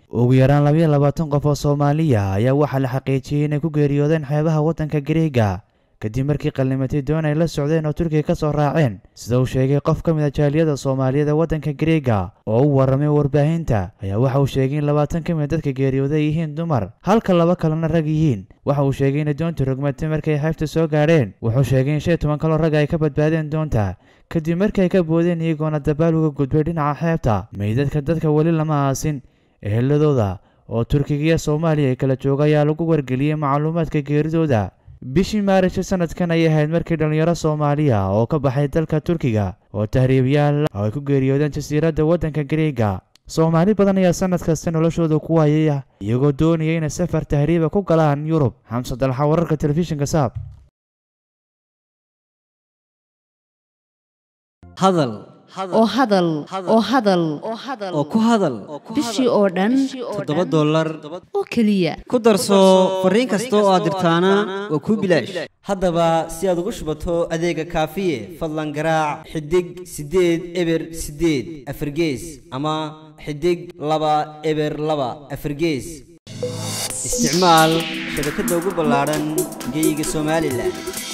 ugu yaraan 22 qof oo Soomaaliya ayaa waxa la xaqiijiyay inay ku geeriyoodeen xeebaha waddanka Greega kadib markii qalliimatay doon ay la socdeen oo Turkiga ka soo raaceen sida uu sheegay qof ka mid ah jaaliyada Soomaaliyeed waddanka Greega oo u waramay warbaahinta ayaa waxa uu sheegay in 20 ka mid dadka geeriyooday yihiin dumar halka 2 kalena rag yihiin waxa uu sheegay in doontu rogmatay markay xeebta soo gaareen wuxuu sheegay in 15 kale rag ay ka badbaadeen doonta kadib markii ay ka boodeen iyagoona dabaal uga gudbay dhinaca xeebta meydadka dadka wali lama aasin eheladooda oo Turkiga iyo Soomaaliya kala jooga ayaa lagu wargeliyay macluumaadka geeridooda bishii Maaris sanadkan ay ahayd markii dhalinyaro Soomaaliya oo ka baxay dalka Turkiga oo tahriibiyaal ay ku geeriyoodeen jasiiradda waddanka Greega Soomaali badan ayaa sanad kasta noloshooda ku waayay iyagoo doonaya inay safar tahriiba ku galaan Yurub Xamsa Dalxa wararka telefishinka Saab hadal oo ku hadal bishii oo dhan $7 oo kaliya ku darso fariin kasta oo aad dirtaana waa ku bilaash haddaba si aad ugu shubato adeega kaafiye fadlan garaac xidig 8 eber 8 afargees ama xidig 2 eber 2 afargees isticmaal shabakadda ugu ballaaran geyga Soomaaliland